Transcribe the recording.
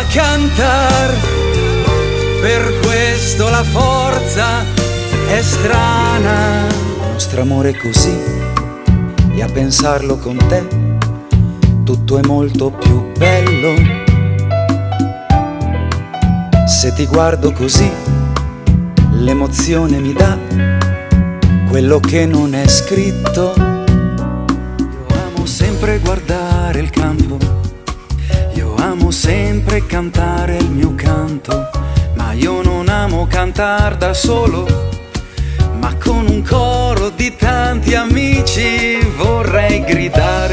cantar, per questo la forza è strana. Il nostro amore è così, e a pensarlo con te tutto è molto più bello. Se ti guardo così, l'emozione mi dà quello che non è scritto. Io amo sempre guardare il campo, io amo sempre cantare il mio canto, ma io non amo cantar da solo, ma con un coro di tanti amici vorrei gridare.